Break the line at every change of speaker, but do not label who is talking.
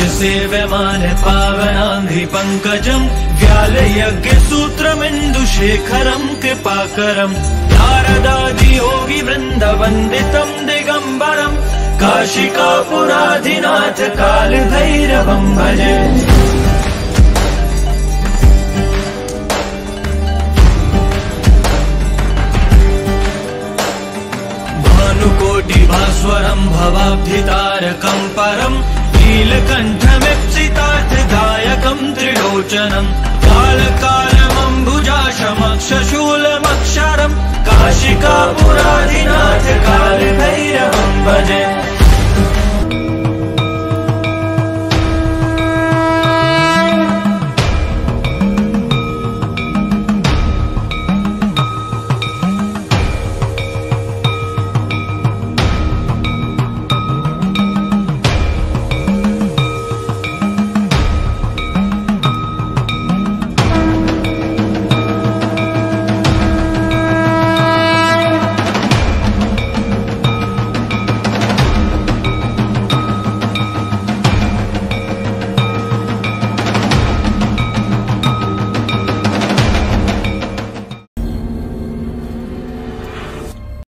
सेव्यमान पावनांघ्रि पंकजम् व्यालयज्ञ सूत्रमिन्दुशेखरम् कृपाकरम् नारदादि योगी वृन्द वन्दितम् दिगम्बरम् काशिकापुराधिनाथ कालभैरवम् भजे। भानुकोटिभास्वरम् भवाब्धितारकम् परम् नीलकण्ठमीप्सितार्थदायकम् त्रिलोचनम् कालकालमम्बुजाशमक्षशूलमक्षरम् काशिकापुराधिनाथ कालभैरवम् भजे।